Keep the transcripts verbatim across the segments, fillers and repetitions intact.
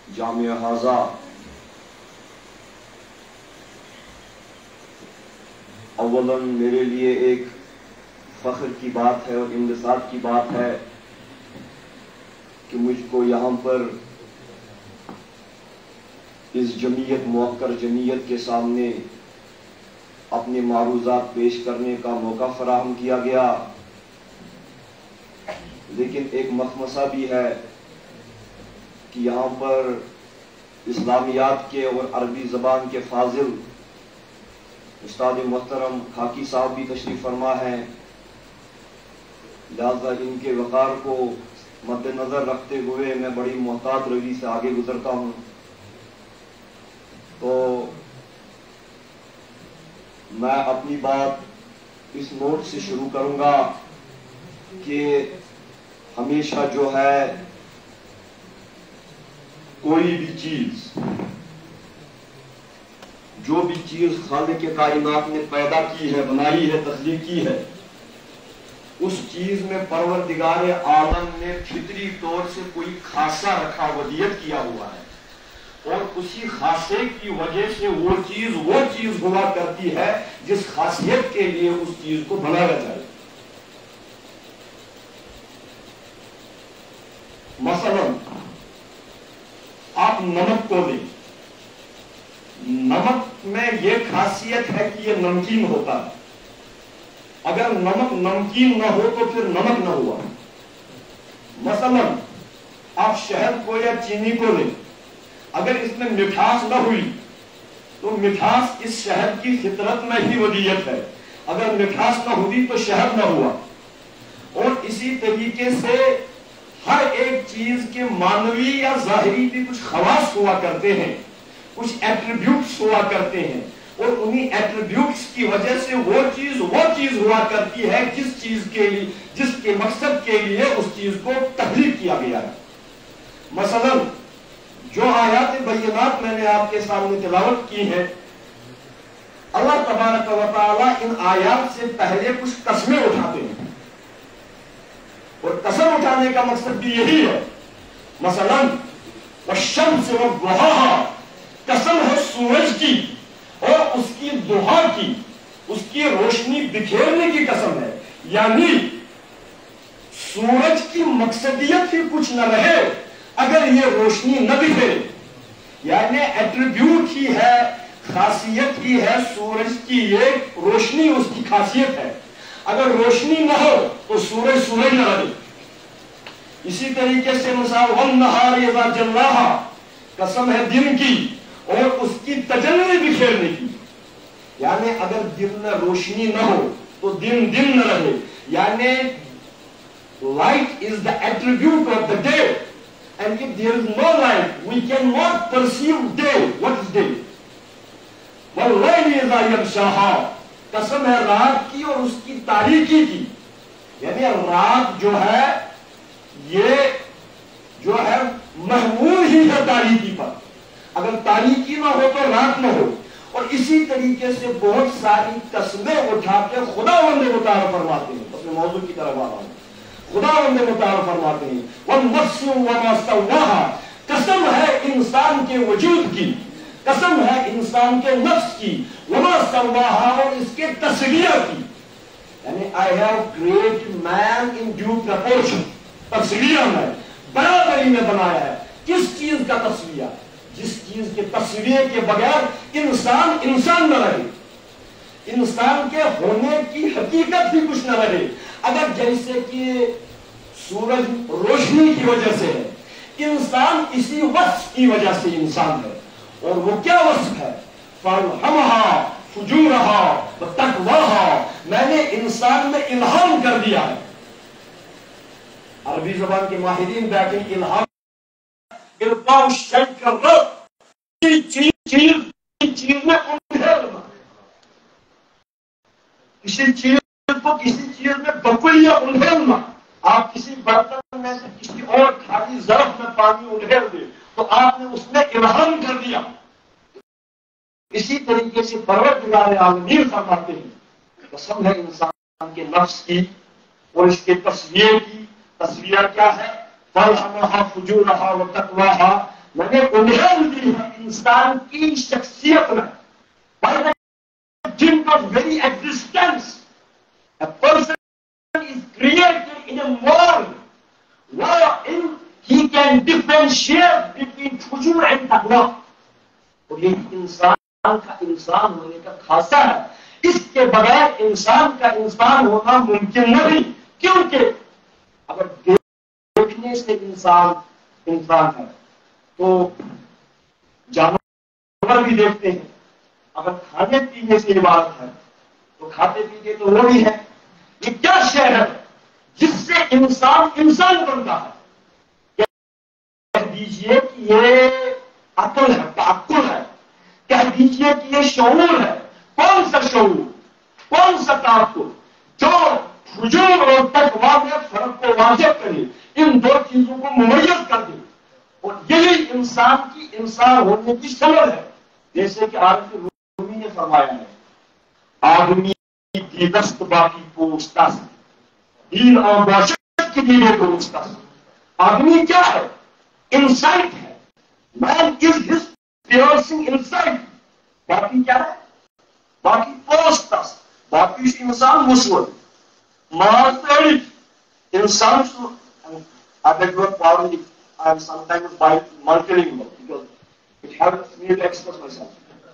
जामिया हाजा अव्वलन मेरे लिए एक फख्र की बात है और इंबसात की बात है कि मुझको यहाँ पर इस जमीयत मुअक्कर जमीयत के सामने अपने मारूजात पेश करने का मौका फराहम किया गया। लेकिन एक मखमसा भी है कि यहाँ पर इस्लामियात के और अरबी ज़बान के फाजिल उस्ताद मोहतरम खाकी साहब भी तशरीफ फरमा है, लिहाजा इनके वक़ार को मद्देनज़र रखते हुए मैं बड़ी मोहतात रवि से आगे गुजरता हूँ। तो मैं अपनी बात इस नोट से शुरू करूँगा कि हमेशा जो है कोई भी चीज जो भी चीज खालिक के कायनात ने पैदा की है, बनाई है, तख्लीक की है, उस चीज में परवरदिगार आलम ने फितरी तौर से कोई खासा रखा, वदियत किया हुआ है और उसी खासे की वजह से वो चीज वो चीज हुआ करती है जिस खासियत के लिए उस चीज को बनाया जाए। मसलन आप नमक को लें, नमक में यह खासियत है कि यह नमकीन होता है। अगर नमक नमकीन न हो तो फिर नमक न हुआ। मसलन आप शहद को या चीनी को लें, अगर इसमें मिठास न हुई तो मिठास इस शहद की फितरत में ही वदियत है, अगर मिठास न हुई तो शहद न हुआ। और इसी तरीके से हर एक चीज के मानवी या जाहिरी भी कुछ खवास हुआ करते हैं, कुछ एट्रीब्यूट्स हुआ करते हैं और उन्हीं एट्रीब्यूट्स की वजह से वो चीज वो चीज हुआ करती है जिस चीज के लिए, जिसके मकसद के लिए उस चीज को तख्लीक किया गया है। मसलन जो आयात बय्यनात मैंने आपके सामने तिलावत की है, अल्लाह तबारक व तआला इन आयात से पहले कुछ कस्में उठाते हैं और कसम उठाने का मकसद भी यही है। मसलन वश्शम्स वद्दुहाहा, कसम है सूरज की और उसकी दुहा की, उसकी रोशनी बिखेरने की कसम है। यानी सूरज की मकसदियत ही कुछ न रहे अगर ये रोशनी न बिखेरे, यानी एट्रीब्यूट ही है, खासियत ही है सूरज की, ये रोशनी उसकी खासियत है। अगर रोशनी न हो तो सूरज सूरज न रहे। इसी तरीके से मिसाल वन्नहार इज़ा जल्लाहा, कसम है दिन की और उसकी तजल्ली बिखेरने की, यानी अगर दिन में रोशनी न हो तो दिन दिन न रहे। यानी light is the attribute of the day and if there is no light we can not perceive day. What is day? वल्लैलि इज़ा यग़शाहा, कसम है रात की और उसकी तारीकी की, यानी रात जो है ये जो है महमूल ही है तारीकी पर, अगर तारीकी ना हो तो रात न हो। और इसी तरीके से बहुत सारी कसमें उठा के खुदावंद मुतार फरमाते हैं। अपने मौजू की तरफ आ रहा हूं। खुदावंद मुतार फरमाते हैं वन्नफ्सि वमा सव्वाहा, कसम है इंसान के वजूद की, कसम है इंसान के नफ्स की, वमा सव्वाहा, और इसके तस्वीर की। यानी I have created man in due proportion, तस्वीर में बराबरी में बनाया है। किस चीज का तस्वीर? जिस चीज के तस्वीर के बगैर इंसान इंसान न रहे, इंसान के होने की हकीकत भी कुछ न रहे। अगर जैसे कि सूरज रोशनी की वजह से है, इंसान इसी वस्फ की वजह से इंसान है। और वो क्या वस्फ है? फअल्हमहा फुजूरहा व तक़वाहा, मैंने इंसान में इल्हाम कर दिया है। अरबी जबान के माहिरीन बैठे, इल्हाम इल्काउ शै कर रब, चीज चीज चीज में उंडेलना, किसी चीज को किसी चीज में बकुलिया उंडेलना। आप किसी बर्तन में से किसी और खाली ज़र्फ में पानी उंडेल दे तो आपने उसमें इल्हाम कर दिया। इसी तरीके से परवरदिगार आलमीन फरमाते हैं, कसम है इंसान के नफ्स की और इसके तस्वीर की। तस्वीर क्या है? फअल्हमहा फुजूरहा व तक़वाहा, मैंने انسان کی شخصیت میں by the dint of very existence a person is created in a world wherein he can differentiate between fujur and taqwa. اور یہ انسان کا انسان ہونے کا خاصہ ہے. اس کے بغیر انسان کا انسان ہونا ممکن نہیں. کیونکہ اگر دیکھنے سے انسان انسان ہے تو جانور بھی دیکھتے ہیں. اگر کھانے پینے سے عبادت ہے تو کھاتے پیتے تو وہ بھی ہے. یہ کیا شے ہے جس سے انسان انسان بنتا ہے؟ کہہ دیجئے کہ یہ عقل ہے، تعقل ہے. کہہ دیجئے کہ یہ شعور ہے. کون سا شعور، کون سا تعقل جو فجور اور تقویٰ میں فرق کو واضح کرے، ان دو چیزوں کو ممیز کر دے. اور یہی انسان کی انسان ہونے کی سبب ہے. جیسے کہ عارف رومی نے فرمایا ہے، آدمی کی دست باقی پوچھتا سے دین اور باشد کی دینے پوچھتا سے. آدمی کیا ہے؟ انسائٹ ہے. Man is his pursuing insight. باقی کیا ہے؟ باقی پوچھتا سے. باقی انسان مسود مارتری انسان سو. I beg your pardon if I am sometimes by marketing because it helps me to express myself.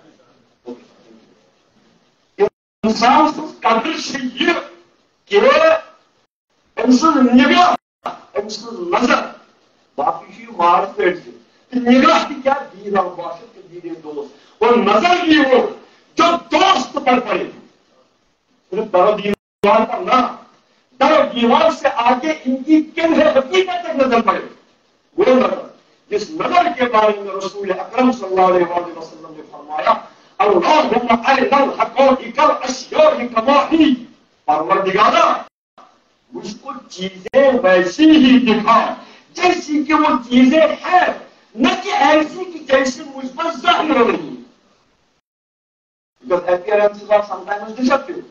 Okay. انسان سو قدر سے یہ کہ انسان نگاہ، انسان نظر باقی ہی مارتری سے نگاہ کی کیا دید اور باشد کے دیدے دوست اور نظر بھی ہو جو دوست پر پڑے. صرف در دیوار پر نہ، در دیوار سے آگے ان کی کنہ حقیقت تک نظر پڑے. وہ نظر جس نظر کے بارے میں رسول اکرم صلی اللہ علیہ وسلم نے فرمایا، اللہم ارنا الحقائق الاشیاء کما ہی. پروردگارا مجھ کو چیزیں ویسی ہی دکھا جیسی کہ وہ چیزیں ہیں، نہ کہ ایسی کہ جیسے مجھ پر ظاہر ہو رہی. Because appearances are sometimes deceptive.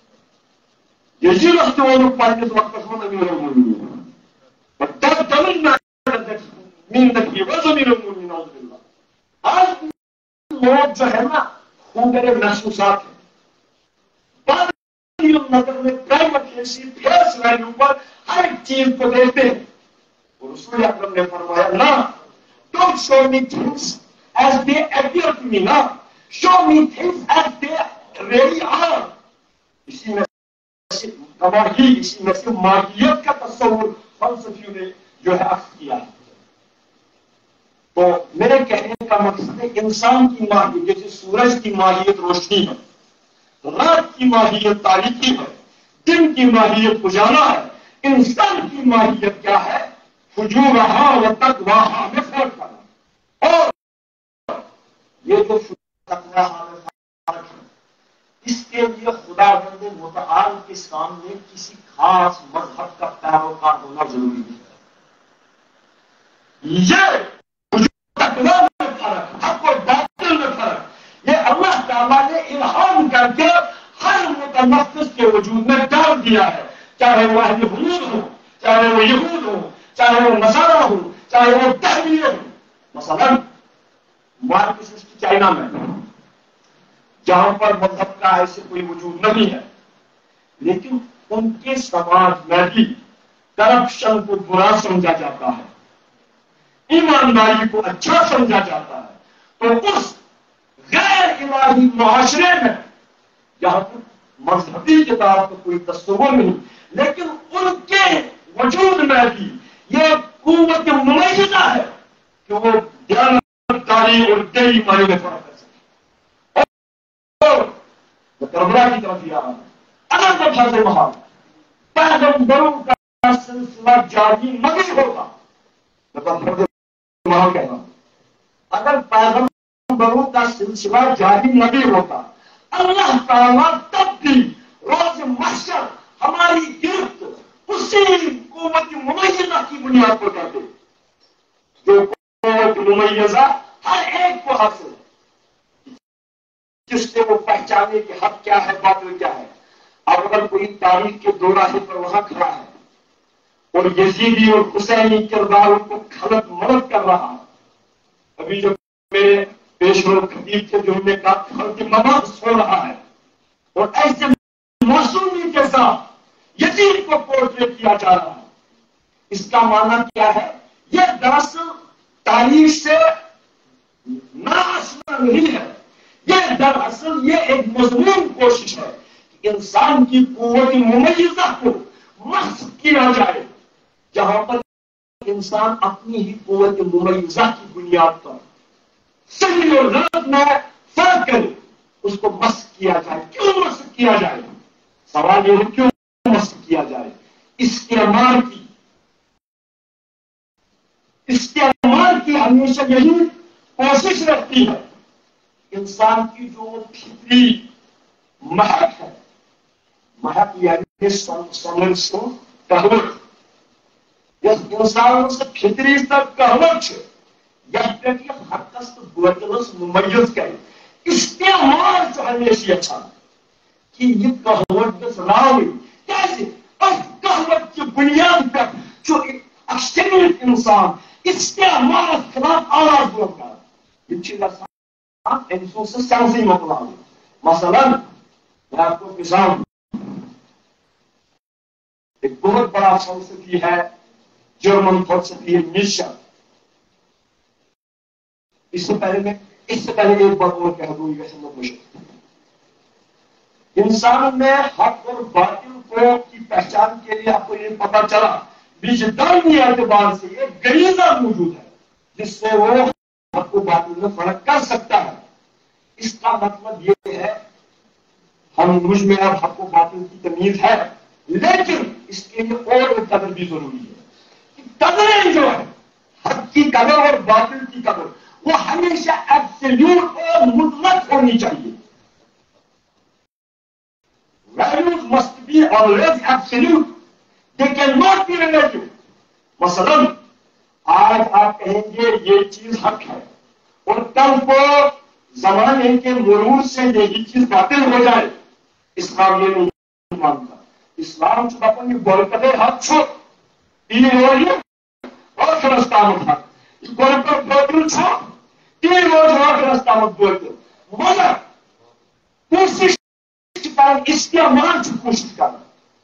يجب احتوال قائمة وقتهم أمير المؤمنين. But that doesn't matter that mean that he was أمير المؤمنين أعوذ بالله. آج لوگ جو ہے نا خوبر محسوسات ہیں. بعد نظر میں پرائمٹیسی فیس ویلیو پر ہر ایک چیز کو دیکھتے ہیں. اور رسول اکرم نے فرمایا نا، don't show me things as they appear to me now. Show me things as they really are. اسی میں سے تماہی، اسی میں سے ماہیت کا تصور فلسفیوں نے جو ہے عکس کیا ہے. تو میرے کہنے کا مقصد ہے انسان کی ماہیت جیسے سورج کی ماہیت روشنی ہے، رات کی ماہیت تاریکی ہے، دن کی ماہیت اجالا ہے. انسان کی ماہیت کیا ہے؟ فجورہا و تقواہا میں فرق کرنا. اور یہ جو اس کے لیے خدا بند متعال کے سامنے کسی خاص مذہب کا پیروکار ہونا ضروری ہے. یہ تقویٰ میں فرق، حق و باطل میں فرق، یہ اللہ تعالیٰ نے الہام کر کے ہر متنفس کے وجود میں ڈال دیا ہے. چاہے وہ اہل حدود ہو، چاہے وہ یہود ہو، چاہے وہ نصارہ ہو، چاہے وہ دہریے ہو. مثلاً مارکسسٹ چائنا میں جہاں پر مذہب کا ایسے کوئی وجود نہیں ہے، لیکن ان کے سماج میں بھی کرپشن کو برا سمجھا جاتا ہے، ایمانداری کو اچھا سمجھا جاتا ہے. تو اس غیر الہی معاشرے میں جہاں پر مذہبی کتاب کا کوئی تصور نہیں، لیکن ان کے وجود میں بھی یہ قوت ممیزہ ہے کہ وہ دیانتداری اور دلی معنی میں فرق کر سکے. اور وہ کربلا کی طرف یہ آ رہا ہے. اگر وہ فرض محال پیغمبروں کا سلسلہ جاری نہیں ہوتا، مطلب فرض محال کہنا، اگر پیغمبروں کا سلسلہ جاری نہیں ہوتا، اللہ تعالیٰ تب بھی روز محشر ہماری گرفت اسی قوت ممیزہ کی بنیاد پر کرتے جو قوت ممیزہ ہر ایک کو حاصل ہے، جس سے وہ پہچانے کہ حق کیا ہے باطل کیا ہے. اب اگر کوئی تاریخ کے دو راہے پر وہاں کھڑا ہے اور یزیدی اور حسینی کرداروں کو خلط ملط کر رہا ہے. ابھی جو میرے پیشور خطیب تھے جنہوں نے کہا کہ نماز سو رہا ہے، اور ایسے معصومی کے ساتھ یتیم کو پورٹریٹ کیا جا رہا ہے. اس کا معنی کیا ہے؟ یہ دراصل تاریخ سے ناآشنا نہیں ہے، یہ دراصل یہ ایک مضمون کوشش ہے کہ انسان کی قوت ممیزہ کو محض کیا جائے، جہاں پر انسان اپنی ہی قوت ممیزہ کی بنیاد پر صحیح اور غلط میں فرق کرے، اس کو مسخ کیا جائے. کیوں مسخ کیا جائے؟ سوال یہ ہے کیوں مسخ کیا جائے؟ استعمار کی استعمار کی ہمیشہ یہی کوشش رہتی ہے. انسان کی جو فطری مہک ہے، مہک یعنی سمجھ کو کہوت، انسان سے فطری تک کہوت ہے یہ حقست بوتلس ممیز کرے. استعمال جو ہمیشہ اچھا کہ یہ کہوت گژھ راوٕنۍ کیازِ اس کہوت کی بنیاد پر جو اکثریت انسان استعمال خلاف آواز بلند کران یہ چھ گژھان امہِ سُنٛد سُہ سینسٕے مۄکلاوُن. مثلاً میں آپ کو مثال ایک بہت بڑا فلسفی ہے جرمن فلسفی نیچر. اس سے پہلے میں اس سے پہلے ایک بات اور کہہ دوں، یہ سمجھ مشکل. انسان میں حق اور باطل کو کی پہچان کے لیے آپ کو یہ پتا چلا وجدانی اعتبار سے ایک غریزہ موجود ہے جس سے وہ حق و باطل میں فرق کر سکتا ہے. اس کا مطلب یہ ہے ہم مجھ میں اب حق و باطل کی تمیز ہے، لیکن اس کے لیے اور ایک قدر بھی ضروری ہے کہ قدریں جو ہے حق کی قدر اور باطل کی قدر وہ ہمیشہ ایبسلیوٹ اور مطلق ہونی چاہیے. Values must be always absolute. They cannot be relative. مثلا آج آپ کہیں گے یہ چیز حق ہے اور کل کو زمانے کے مرور سے یہی چیز باطل ہو جائے. اسلام یہ نہیں مانتا. اسلام چھو اپنی برکت حق چھو تین روز اور فرستامت حق برکت باطل چھو تین روز اور فرستامت باطل مگر کوشش استعمال کی کوشش کرنا.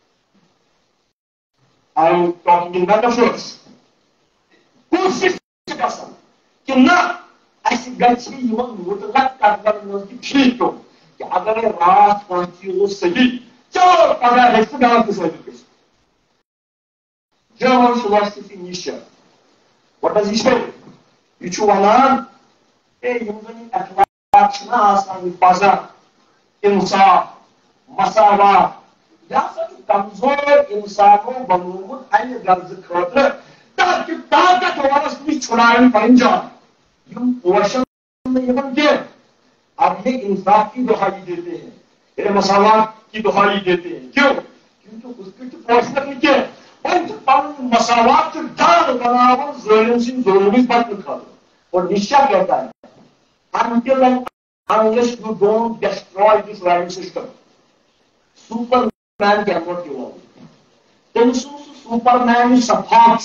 I am talking in metaphors. کوشش گژھان کہ نہ اَسہِ گژھِ یِمن مطلق قدرن منٛز تہِ ٹھیٖک ہو کہ اگر رات کانٛہہ چیٖز اوس صحیح چلو پگاہ ہیٚکہِ سُہ غلط تہِ ثٲبت گٔژھِتھ. German philosophy Nietzsche. What does he say? یہِ چھُ وَنان ہے یِم زَن یِم اخلاق چھِنہ آسان یہِ پزر انصاف مساوات یہ ہسا کمزور انسانوں بنومت امہ غرض خاطر تاکہ طاقتورس نش چھڑائن پن جان یم پوشن کی. اب یہ انصاف کی دہائی دیتے ہیں، یہ مساوات کی دہائی دیتے ہیں. کیوں؟ کیونکہ اس کی پوشن کی ان پن مساوات ڈال بناون ظالم سن ظلم بچنے خاطر. اور نیچے کہتا ہے until and unless you don't destroy this value system superman cannot give up. تم سو سپر مین سفاچ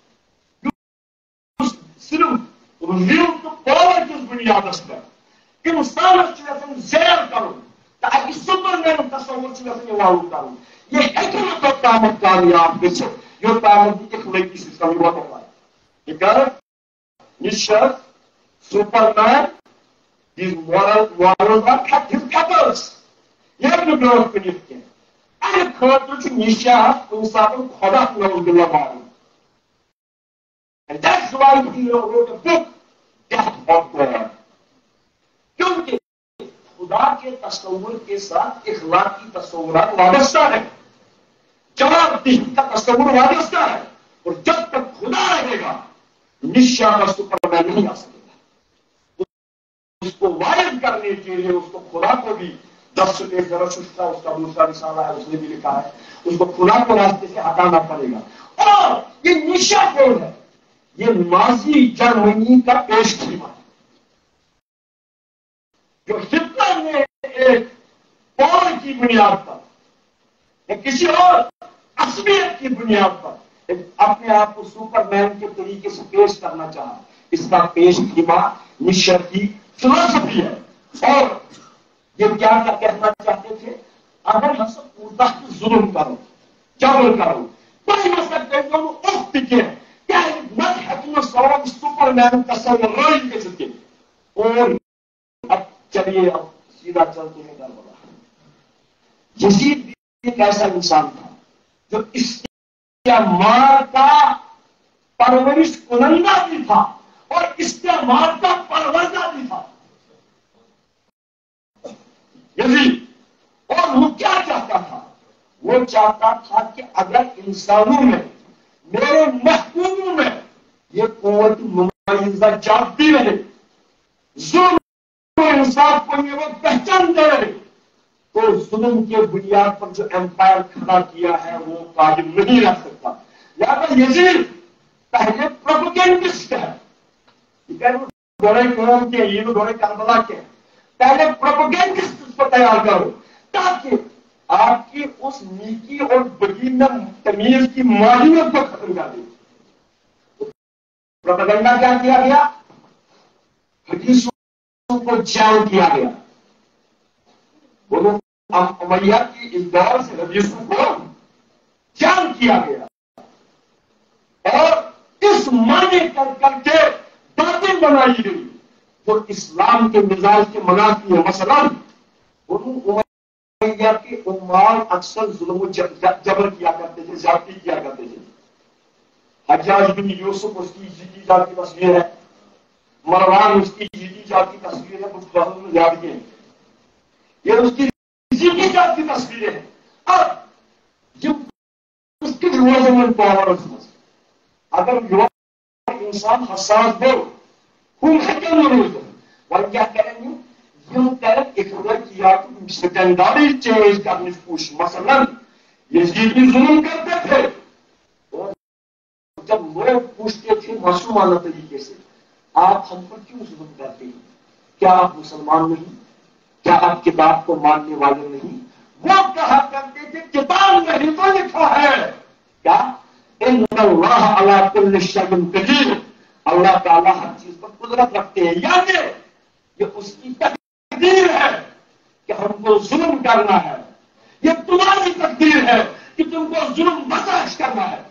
صرف ریل تو پاور کس بنیادس پر انسانس یژھان زیر کرن تو اکہ سپر مین تصور یژھان ایوالو کرن یہ ہیکہ نہ توتامت کامیاب گژھتھ یوتامت یہ اخلاقی سسٹم واتن واتہِ. یہ کر nature superman these moral morals are kept his keepers. یہ ہیکہ برونٛٹھ کُنِتھ کینٛہہ. امہ خاطر چھُ نیچے کُنہِ ساتہٕ خۄدا نعوذ باللہ مارُن. And that's why he wrote a book, Death of God. کیونکہ خدا کے تصور کے ساتھ اخلاقی تصورات وابستہ ہے، جواب دہی کا تصور وابستہ ہے، اور جب تک خدا رہے گا نشا کا سپر مین نہیں آ سکے گا. اس کو وائد کرنے کے لیے اس کو خدا کو بھی دس ایک درس اس کا اس کا دوسرا رسالہ ہے اس نے بھی لکھا ہے اس کو خدا کو راستے سے ہٹانا پڑے گا. اور یہ نشا کون ہے؟ یہ نازی جرمنی کا پیش خیمہ جو ہٹلر نے ایک پاور کی بنیاد پر یا کسی اور عصبیت کی بنیاد پر اپنے آپ کو سپر مین کے طریقے سے پیش کرنا چاہا. اس کا پیش خیمہ نیچے کی فلسفی ہے. اور یہ کیا کیا کہنا چاہتے تھے؟ اگر ہم سب پورا ظلم کرو جبر کرو کوئی مسئلہ دیکھو اخت کے کیا مت حکم سوال سپر مین تصور روئی کے چکے. اور اب چلیے اب سیدھا چلتے ہیں کربلا. یزید بھی ایک ایسا انسان تھا جو استعمار کا پرورش کنندہ بھی تھا اور استعمار کا پروردہ بھی تھا. یزید اور وہ کیا چاہتا تھا؟ وہ چاہتا تھا کہ اگر انسانوں میں میرے محکوموں میں یہ قوت مميزہ جاگتی رہے ظلم و انصاف کو یہ وہ پہچان دے رہے تو ظلم کے بنیاد پر جو امپائر کھڑا کیا ہے وہ قائم نہیں رہ سکتا. لہذا یزید پہلے پروپیگنڈسٹ ہے. دورے قوم کے یہ دورے کربلا کے پہلے پروپیگنڈسٹ کو تیار کرو تاکہ آپ کی اس نیکی اور بدی میں تمیز کی مالیت کو ختم کر دے. پروپیگنڈا کیا کیا گیا؟ حدیثوں کو جام کیا گیا. بولو امیہ کی اس دور سے حدیثوں کو جام کیا گیا اور اس معنی کر کر کے باتیں بنائی گئی جو اسلام کے مزاج کے منافی ہے. مثلا امیہ کے عمال اکثر ظلم و جبر کیا کرتے تھے زیادتی کیا کرتے تھے. حجاج بن یوسف اس کی جیتی جاتی تصویر ہے. مروان اس کی جیتی جاتی تصویر ہے. کچھ بہت میں یاد کے یہ اس کی جیتی جاتی تصویریں ہیں. اب جب اس کی روزمن پاور اگر انسان حساس ہو خون حکم روز وہ کیا کریں گے یہ کریں اقرار کیا سیکنڈاری چینج کرنے کی کوشش. مثلا یزید بھی ظلم کرتے تھے اور جب لوگ پوچھتے تھے معصومانہ طریقے سے آپ ہم پر کیوں ظلم کرتے ہیں؟ کیا آپ مسلمان نہیں؟ کیا آپ کتاب کو ماننے والے نہیں؟ وہ کہا کرتے تھے کتاب میں ہی تو لکھا ہے کیا ان اللہ علی کل شیء قدیر. اللہ تعالیٰ ہر چیز پر قدرت رکھتے ہیں. یعنی یہ اس کی تقدیر ہے کہ ہم کو ظلم کرنا ہے. یہ تمہاری تقدیر ہے کہ تم کو ظلم برداشت کرنا ہے.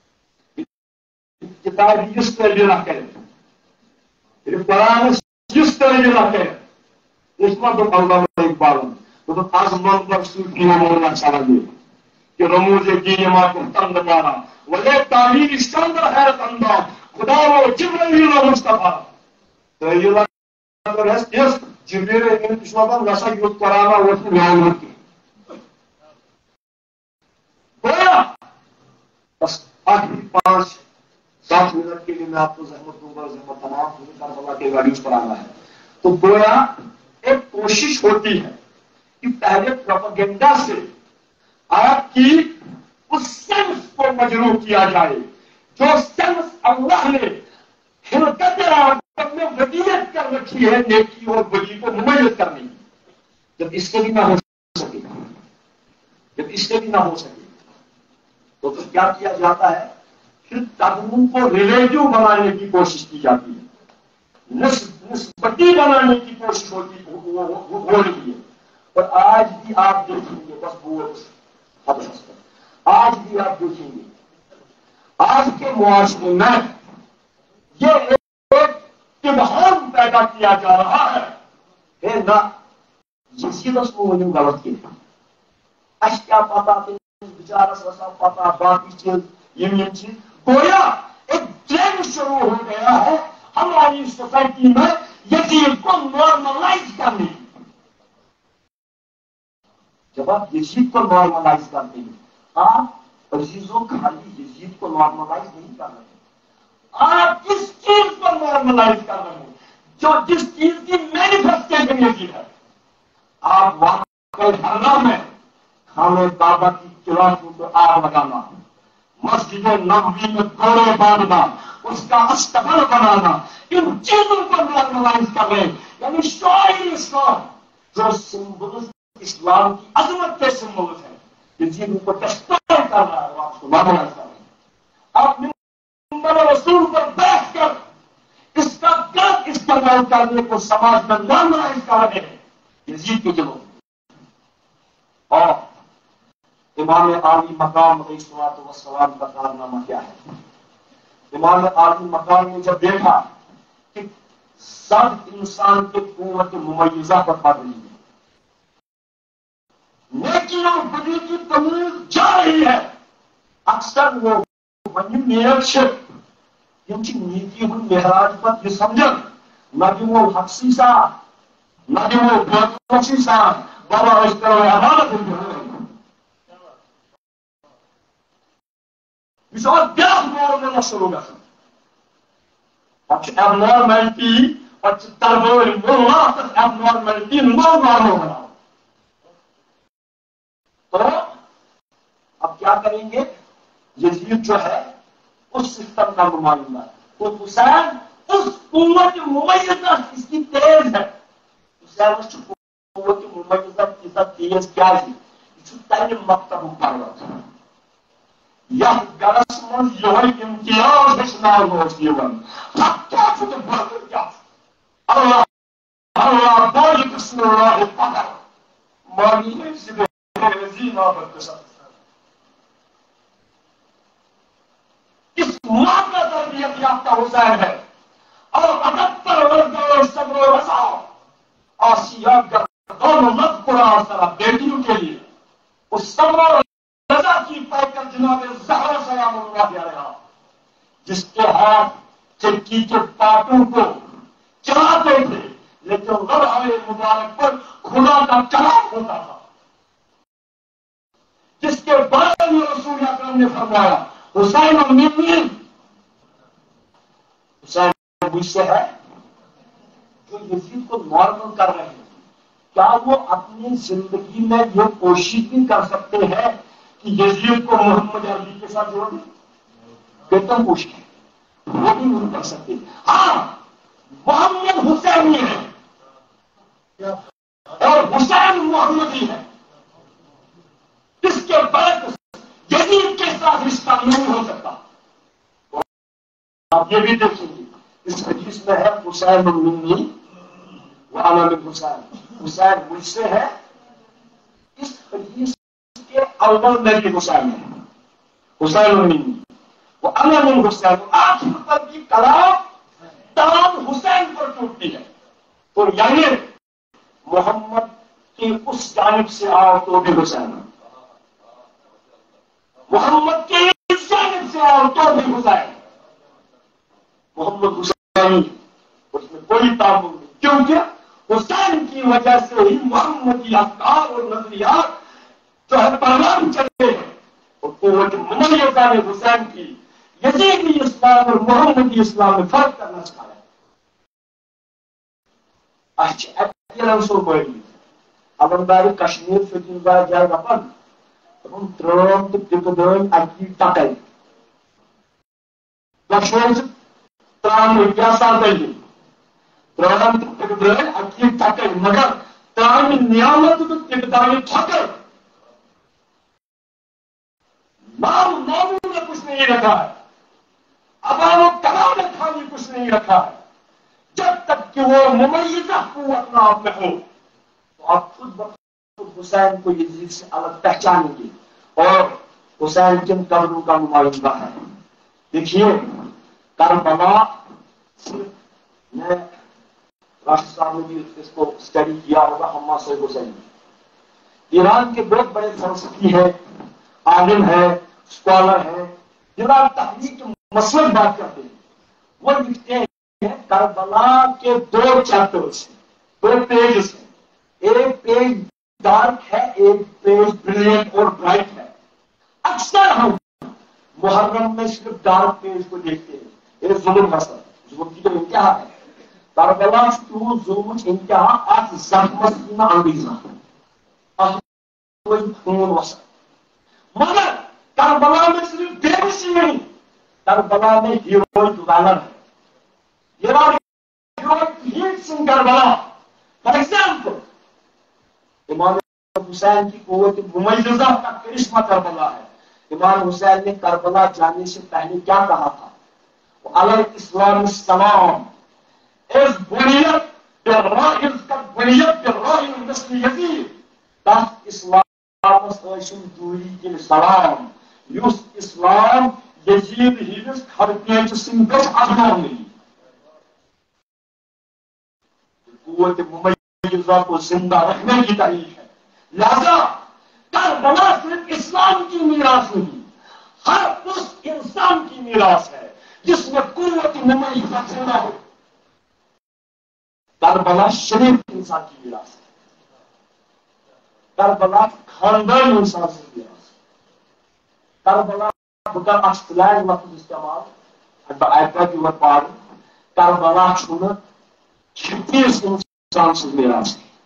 کتاب جس طرح نہ کرے قرآن جس طرح نہ کرے اس میں تو علامہ اقبال تو آسمان پر سوکھی ہونا چاہیے کہ رموز دین ما کو تند مارا ولی تعمیر اسکندر حیرت انداز خدا و جبرائیل و مصطفیٰ تو یہ اگر ہے اس جبرائیل ان کشوابا نسا یوت قرآن و اس میں کی گویا بس آخری پانچ سات منٹ کے لیے میں آپ کو زحمت دوں گا. زحمت تمام ہوئی کربلا کے گاڑیوں پر آنا ہے. تو گویا ایک کوشش ہوتی ہے کہ پہلے پروپیگنڈا سے آپ کی اس سینس کو مجروح کیا جائے جو سینس اللہ نے خلقت عادت میں ودیت کر رکھی ہے نیکی اور بدی کو ممیز کرنے کی. جب اس سے بھی نہ ہو سکے جب اس سے بھی نہ ہو سکے تو پھر کیا کیا جاتا ہے؟ پھر قانون کو ریلیٹو بنانے کی کوشش کی جاتی ہے. نسبتی بنانے کی کوشش ہوتی ہو رہی ہے. اور آج بھی آپ دیکھیں گے بس بہت آج بھی آپ دیکھیں گے آج کے معاشرے میں یہ ایک ابہام پیدا کیا جا رہا ہے نہ یزیدس کو ونیو غلط کیا اس کیا پتا بچارس وسا پتا باقی چیز یم یم چیز گویا ایک ٹرینڈ شروع ہو گیا ہے ہماری سوسائٹی میں یزید کو نارملائز کرنے. جب آپ یزید کو نارملائز کرتے ہیں آپ عزیزوں خالی یزید کو نارملائز نہیں کر رہے ہیں آپ کس چیز کو نارملائز کر رہے ہیں جو جس چیز کی مینیفیسٹیشن یزید ہے. آپ واقعی حرہ میں خانہ کعبہ کی چراغوں کو آگ لگانا مسجد نبوی میں گھوڑے باندھنا اس کا استقبال بنانا ان چیزوں کو نارملائز کر رہے ہیں. یعنی شاعر اسلام جو سمبلز اسلام کی عظمت کے سمبلز ہیں یزید کو ڈسٹروائے کر رہا ہے آپ کو نارملائز کر رہے ہیں. آپ منبر رسول پر بیٹھ کر اس کا غلط اس استعمال کرنے کو سماج میں نارملائز کر رہے ہیں یزید کے دلوں میں. اور امام عالی مقام علیہ الصلوۃ والسلام کا کارنامہ کیا ہے؟ امام عالی مقام نے جب دیکھا کہ سب انسان کے قوت ممیزہ پر پابندی ہے، نیکی اور بدی کی تمیز جا رہی ہے، اکثر وہ وہی نیک شک یم نیکی ہند معراج پر یہ سمجھن نہ دمو حق سیسا نہ دمو باطل سیسا بابا اس کرو عدالت یہ بیاکھ مورمنہ شروع گژھان پتہ اب نارملٹی پتہ تربر ملا اب نارملٹی نو نارمل بناؤ. تو اب کیا کریں گے؟ یزید جو ہے اس سسٹم کا نمائندہ ہے، وہ حسین اس قوت ممیزہ اس کی تیز ہے. حسین قوت ممیزہ کی تیز کیا ہے؟ یہ تمہ مکتب پرت یہ گرس من یہ امتیاز ہیچنان اللہ اللہ بوجھ بسم اللہ پکر مانی اس ماں کا تربیت یافتہ حسین ہے اور اکہتر ورگوں صبر و رضا آسیہ گردون مت قرآن طرح بیٹیوں کے لیے اس صبر و رضا کی پیکر جناب زہرا سلام اللہ علیہا جس کے ہاتھ چکی کے پاٹوں کو چلاتے تھے لیکن لڑھائے مبارک پر خدا کا کلام ہوتا تھا، جس کے بارے میں رسول اکرم نے فرمایا حسین منی حسین مجھ سے ہے. جو یزید کو نارمل کر رہے ہیں کیا وہ اپنی زندگی میں یہ کوشش بھی کر سکتے ہیں کہ یزید کو محمد عربی کے ساتھ جوڑ دیں؟ بیتم کوشش ہے وہ بھی نہیں کر سکتے. ہاں محمد حسینی ہے اور حسین محمدی ہے، اس کے بعد یزید کے ساتھ رشتہ نہیں ہو سکتا. آپ یہ بھی دیکھیں گے اس حدیث میں ہے حسین منی وانا من حسین، حسین مجھ سے ہے. اس حدیث کے اول میں بھی حسین ہے حسین منی وانا من حسین، آخر تک کی کلام تمام حسین پر ٹوٹتی ہے. تو یعنی محمد کی اس جانب سے آؤ تو بھی حسین، محمد کی اس جانب سے آؤ تو بھی حسین. محمد حسین اس میں کوئی تعلق نہیں، کیونکہ حسین کی وجہ سے ہی محمدی افکار اور نظریات جو ہے پروان چلے ہیں. اور قوت ممیزہ نے حسین کی یزیدی اسلام اور محمدی اسلام میں فرق کرنا سکھایا. اچھا سو بڑی علمدار کشمیر فکر جائے جائے دپان ہم ترام تو پکدان اکی ٹکل لکشمن ترام کیا سال دل ترام تو پکدان اکی ٹکل مگر ترام نعمت تو پکدان ٹھکر نام ناموں نے کچھ نہیں رکھا ہے، ابان و کلام نے کھانے کچھ نہیں رکھا ہے. جب تک کہ وہ ممیزہ قوت نہ آپ میں ہو تو آپ خود بخود حسین کو یزید سے الگ پہچانیں گے اور حسین کن قبروں کا نمائندہ ہے. دیکھیے کربلا صرف میں راشد صاحب نے بھی اس کو اسٹڈی کیا ہوگا حما سید حسین ایران کے بہت بڑے فلسفی ہے، عالم ہے، اسکالر ہے، جناب تحریک کے مسئلے بات کرتے ہیں. وہ لکھتے ہیں کربلا کے دو چیپٹرز دو پیجز ہیں، ایک پیج ڈارک ہے ایک پیج بریلینٹ اور برائٹ ہے. اکثر ہم محرم میں صرف ڈارک پیج کو دیکھتے ہیں، یہ ظلم حسن ظلم کی جو انتہا ہے. کربلا کیوں ظلم انتہا آج زخم سینہ انگیزہ خون وسط، مگر کربلا میں صرف بےبسی نہیں، کربلا میں ہیروئک ویلر ہے. کربلا فار ایگزامپل امام حسین کی قوت ممیزہ کا کرشمہ کربلا ہے. امام حسین نے کربلا جانے سے پہلے کیا کہا تھا؟ علی الاسلام السلام از بنیت بالرائل قد بنیت بالرائل مثل یزید تحت اسلام ٲسِم دوٗری کِنۍ سلام یُس اسلام یزید ہندس کھڑپیچ سن گژھِ اَزماونہٕ قوت ممیزہ کو زندہ رکھنے کی تحریک ہے. لہذا کربلا صرف اسلام کی میراث نہیں، ہر اس انسان کی میراث ہے جس میں قوت ممیزہ زندہ ہو. کربلا شریف انسان کی میراث ہے، کربلا خاندان انسان کی میراث ہے. کربلا بکر اصطلاح لفظ استعمال بہ یور پار کربلا چھُنہٕ چھتیس انسان سے میراث ہے.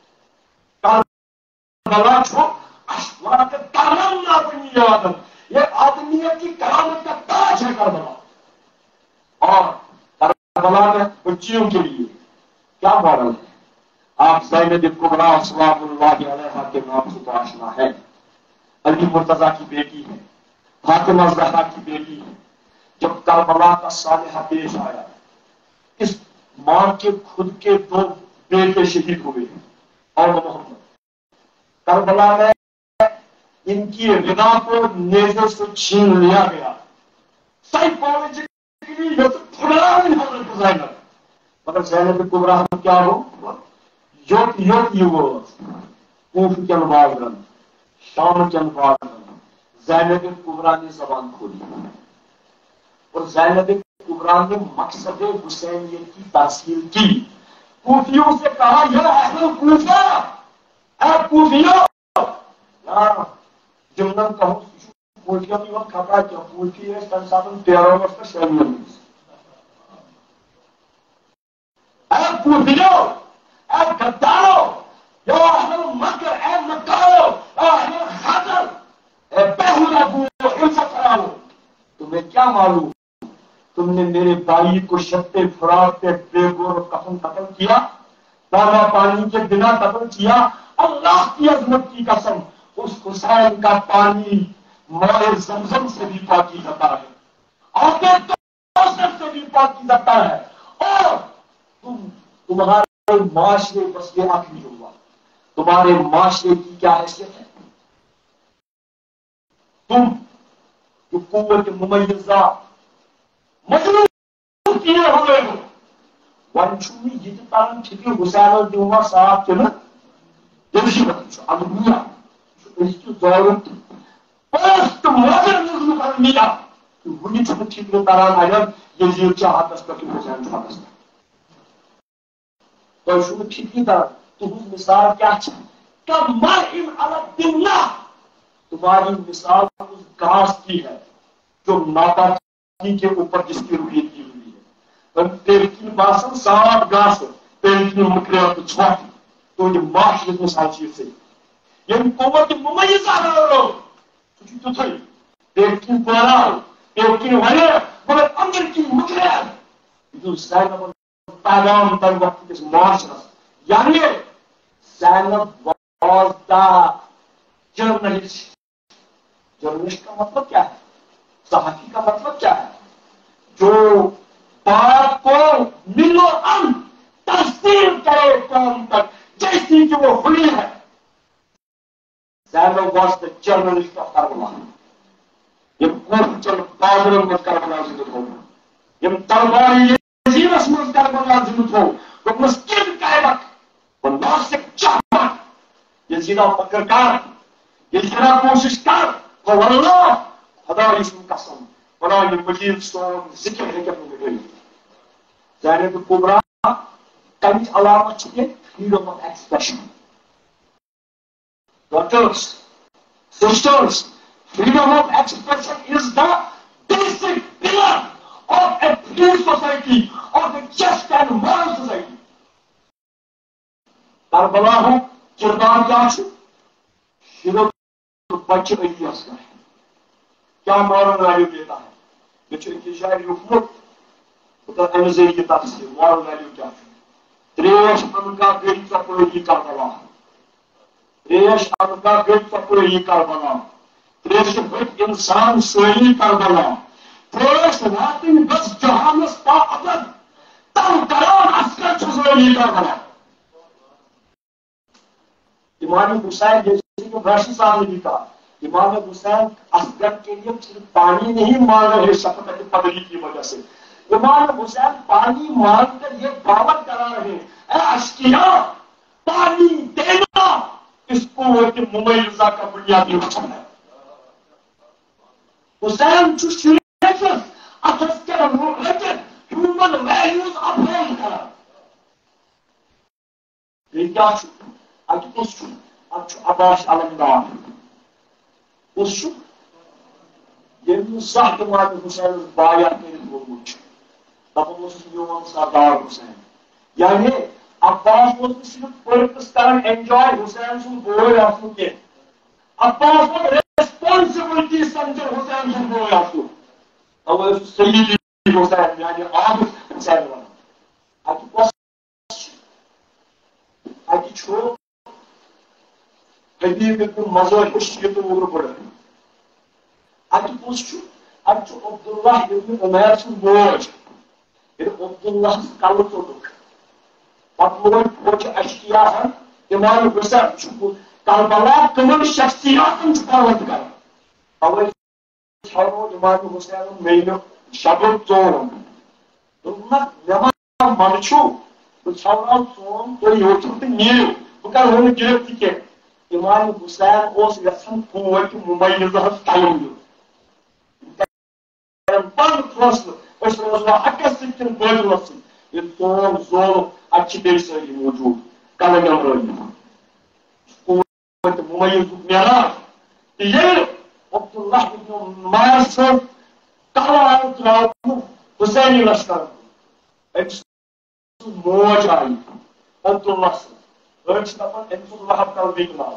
کربلا چھُ اشفاق کرم لا بنیاد، یہ آدمیت کی کرامت کا تاج ہے کربلا. اور کربلا میں بچیوں کے لیے کیا ماڈل ہے؟ آپ زینب کبریٰ سلام اللہ علیہا کے نام سے تو آشنا ہے. علی مرتضیٰ کی بیٹی ہے، فاطمہ زہرا کی بیٹی ہے. جب کربلا کا صالحہ پیش آیا، اس ماں کے خود کے دو بیٹے شہید ہوئے ہیں اور محمد. کربلا میں ان کی غذا کو نیزے سے چھین لیا گیا. سائیکالوجیکلی یہ تو پھڑا نہیں حضرت زینب، مگر زینب کبریٰ کیا ہو یوت یوت یہ کوف کن والن شام کن والن زینب کبریٰ نے زبان کھولی اور زینب کبریٰ نے مقصد حسینیت کی تحصیل کی. کوفیوں سے کہا یا اہل کوفہ، اے کوفیوں، جملن کہوں کوفیوں کی وقت خطا کیا کوفی ہے تن ساتن تیرہ وقت شامل. اے کوفیوں، اے گدارو، یا اہل مکر، اے مکارو، اے اہل خاطر، اے بہولا بو عزت کراؤ، تمہیں کیا معلوم تم نے میرے بھائی کو شب فرات پہ بے گور کفن قتل کیا، دانا پانی کے بنا قتل کیا. اللہ کی عظمت کی قسم اس حسین کا پانی مائع زمزم سے بھی پاکی جاتا ہے، اور سے بھی پاکی جاتا ہے. اور تم تمہارے معاشرے بس یہ آخری ہوا، تمہارے معاشرے کی کیا حیثیت ہے؟ تم جو قوت ممیزہ مجروح کیے ہوئے ہو، ون چھوئی جتنے تارن چھتی حسین اور دیوما صاحب کے نا دیوشی بطن ادھویا اس کی ضرورت پوسٹ ماڈرنزم کر لیا کہ وہی چھتی چھتی تارن آئر یزید چاہت اس پر کی حسین چاہت اس پر تو شروع چھتی تارن تو اس مثال کیا چھتی کہ مرئن علی دنیا تمہاری مثال اس گاس کی ہے جو ناتا کے اوپر جس کی رویت کی ہوئی ہے. تیرکی باسن سات گاس تیرکی مکریات چھوٹ تو یہ معاشرت مثال چیز سے یہ قوت ممیزہ کرو سوچی تو تھئی تیرکی پورال تیرکی ونے مگر اندر کی مکریات جو زینب پیغام تر وقت اس معاشرت یعنی Zainab was the journalist. Journalist کا مطلب کیا ہے؟ صحافی کا مطلب کیا ہے؟ جو بات کو ملو ان تحصیل کرے قوم تک جیسی کہ وہ ہوئی ہے. Zainab was the journalist of Karbala. یہ کوف چل بادروں میں کربلا زندہ ہو، یہ تلواری یزیدس میں کربلا زندہ ہو، وہ مسکین قائمت وہ ناسک چاہمت یزیدہ فکر کار یزیدہ کوشش کر وہ واللہ خدا اسم قسم قرآن مجید سون ذکر ہے کہ اپنے گئی. زینب کبریٰ کمی علامت چھتے freedom of expression. Daughters, sisters, freedom of expression is the basic pillar of a free society, of a just and moral society. Karbala ہو کردار کیا چھو شروع بچے ایلیاس کا ہے، کیا مورل ویلیو دیتا ہے. یہ چھو ایک شاعر یفلت اتر امزیر کی تفسیر مورل ویلیو کیا چھو. تریش انکا گئی چپڑے ہی کربلا، تریش انکا گئی چپڑے ہی کربلا، تریش بھٹ انسان سوئی کربلا، تریش راتن بس جہانس تا ابد تم کرام عسکر چھزولی کربلا امام حسین جیسے کہ راشد صاحب نے بھی کہا امام حسین اصغر کے لیے صرف پانی نہیں مانگ رہے شفقت پدری کی وجہ سے امام حسین پانی مانگ کر یہ دعوت کرا رہے ہیں اے اشکیا پانی دینا اس قوت ممیزہ کا بنیادی حکم ہے حسین جو شریف اتھس کے لیکن ہیومن ویلیوز اپہولڈ کرا یہ کیا چھو اکی اس چھو اچھو عباس علمدار اس چھو یہ صاحب امام حسین بایا کے لوگ چھو تب اس یوم سردار حسین یعنی عباس وہ صرف پرپس کرن انجوائے حسین سن بوئے آسو کے عباس وہ ریسپانسبلٹی سمجھے حسین سن بوئے آسو اور وہ سیدی حسین یعنی آب حسین والا اکی پاس اکی چھو حدیب ابن مزار اشتیت اور بڑا اکی پاس چھو اکی چھو عبداللہ ابن عمیر سن موج عبداللہ کل تو دکھ پت لوگ پوچھ اشکیا ہیں امام حسین چھو کربلا کمن شخصیاتن چھو پرورد کر اوے چھو امام حسین مینو شبر چورم دنک نما من چھو تو چھو سون تو یوچو تے نیرو بکر ہونے گرفتی کے امام حسین اس یسن قوت ممیزہ تعلیم دو بند فاصل اس روزہ اکس سکن بادل سن یہ تون زول اچھی بے ساری موجود کل نمبر قوت ممیز معراج یہ عبداللہ ابن مار سے کل آئے تراؤ حسینی لشکر ایک موج آئی عبداللہ سے ارچ دفن ایک سو لحب کل دیکھ لاؤ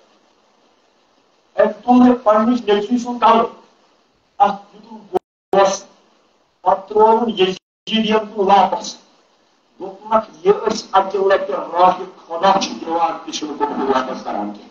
ایک تو نے پڑھنیش نیچوی سو کل اخ جدو گوش پترون یزیدیم تو واپس دوپنک یہ اس اکیلے کے راہ خدا کی دیوار کشن کو واپس کران کے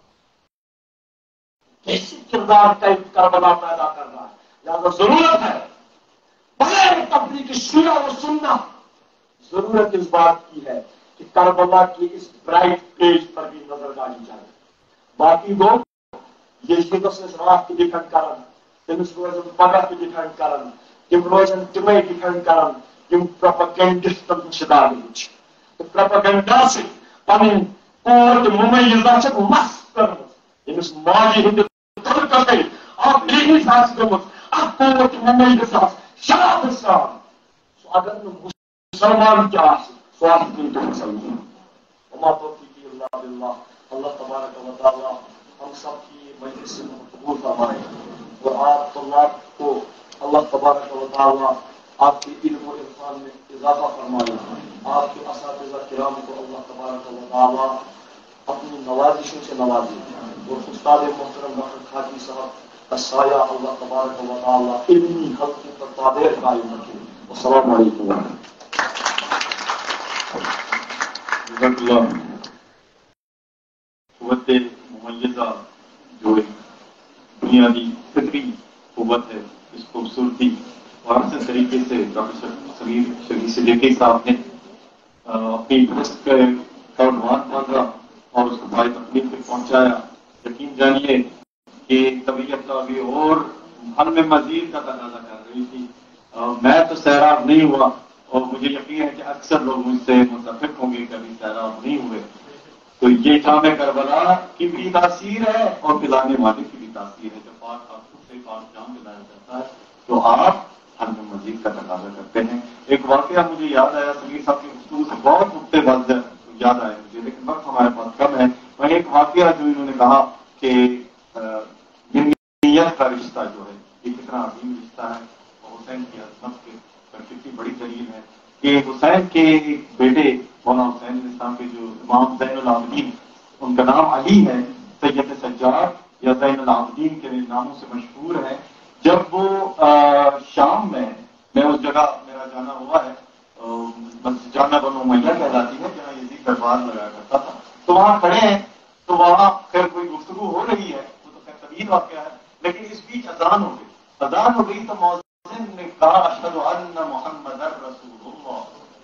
کیسی کردار کا کربلا پیدا کر رہا ہے لہذا ضرورت ہے بغیر تبلیغ شیعہ و سنہ ضرورت اس بات کی ہے کہ کربلا کی اس برائٹ پیج پر بھی نظر ڈالی جائے باقی لوگ یزید سے راہ کی ڈیفینڈ کرن تمس روزن پگہ کی ڈیفینڈ کرن تم روزن تمے ڈیفینڈ کرن تم پروپیگنڈسٹن شکار ہوچ تو پروپیگنڈا سے پنن قوت ممیزہ سے مس کرن یمس ماجی ہند ترکتے آپ نہیں ساس گمت اب قوت ممیزہ شراب سان سو اگر مسلمان کیا ہے سوال کی تو مسلمان وما توفیقی اللہ باللہ اللہ تبارک و تعالی ہم سب کی مجلس سے قبول فرمائے اور آپ طلاب کو اللہ تبارک و تعالی آپ کے علم و عرفان میں اضافہ فرمائے آپ کے اساتذہ کرام کو اللہ تبارک و تعالی اپنی نوازشوں سے نوازے اور استاد محترم ڈاکٹر خاجی صاحب کا سایہ اللہ تبارک و تعالی علمی حلقوں پر تابع قائم رکھے السلام علیکم جزاک اللہ قوت ممیزہ جو ایک بنیادی فطری قوت ہے اس خوبصورتی اور حسن طریقے سے ڈاکٹر سمیر شریف صدیقی صاحب نے اپنی درست کا عنوان مانگا اور اس کو بھائی تکلیف تک پہنچایا یقین جانیے کہ طبیعت کا بھی اور ہم میں مزید کا تقاضا کر رہی تھی میں تو سیراب نہیں ہوا اور مجھے یقین ہے کہ اکثر لوگ مجھ سے متفق ہوں گے کہ ابھی سیراب نہیں ہوئے تو یہ جامع کربلا کی بھی تاثیر ہے اور پلانے والے کی بھی تاثیر ہے جب پاک خاتون سے پاک جام پلایا جاتا ہے تو آپ ہم میں مزید کا تقاضا کرتے ہیں ایک واقعہ مجھے یاد آیا سمیر صاحب کی گفتگو سے بہت نقطے باز یاد آئے مجھے لیکن وقت ہمارے پاس کم ہے میں ایک واقعہ جو انہوں نے کہا کہ نیت کا رشتہ جو ہے یہ کتنا عظیم رشتہ ہے اور حسین کی عظمت کے کتنی بڑی دلیل ہے کہ حسین کے بیٹے مولانا حسین الاسلام کے جو امام زین العابدین ان کا نام علی ہے سید سجاد یا زین العابدین کے ناموں سے مشہور ہے جب وہ شام میں میں اس جگہ میرا جانا ہوا ہے مسجد جامع بنو امیہ کہلاتی ہے جہاں یزید دربار لگایا کرتا تھا تو وہاں کھڑے ہیں تو وہاں خیر کوئی گفتگو ہو رہی ہے وہ تو خیر طویل واقعہ ہے لیکن اس بیچ اذان ہو گئی اذان ہو گئی تو مؤذن نے کہا اشہد ان محمد رسول اللہ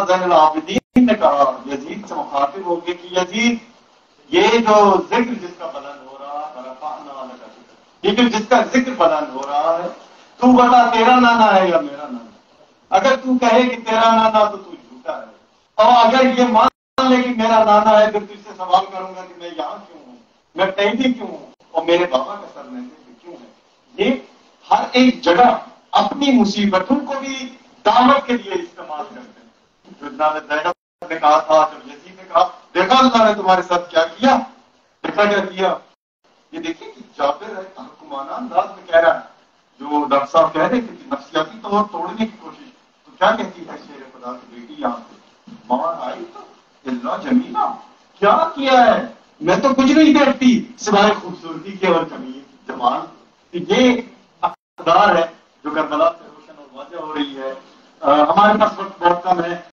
زین العابدین نے کہا یزید سے مخاطب ہو کے کہ یزید یہ جو ذکر جس کا بلند ہو رہا ہے رفعنا لک ذکرک، یہ جو جس کا ذکر بلند ہو رہا ہے، تو بتا تیرا نانا ہے یا میرا نانا؟ اگر تو کہے کہ تیرا نانا تو تو جھوٹا ہے، اور اگر یہ مان لے کہ میرا نانا ہے پھر تجھ سے سوال کروں گا کہ میں یہاں کیوں ہوں، میں قیدی کیوں ہوں، اور میرے بابا کا سر نیزے کیوں ہے؟ یہ ہر ایک جگہ اپنی مصیبتوں کو بھی دعوت کے لیے استعمال کرتے ہیں۔ جو جناب زینب نے کہا تھا، جب یزید نے کہا دیکھا اللہ نے تمہارے ساتھ کیا کیا، دیکھا کیا کیا، یہ دیکھیں کہ جابر ہے حکمانہ انداز میں کہہ رہا ہے، جو ڈاکٹر صاحب کہہ رہے کہ نفسیاتی طور توڑنے کی کوشش، تو کیا کہتی ہے شیر خدا کی بیٹی یہاں سے، ماں آئی تو اللہ جمیلہ، کیا کیا ہے، میں تو کچھ نہیں دیکھتی سوائے خوبصورتی کے اور جمیل جمال۔ یہ اقدار ہے جو کربلا سے روشن اور واضح ہو رہی ہے۔ ہمارے پاس وقت بہت کم ہے،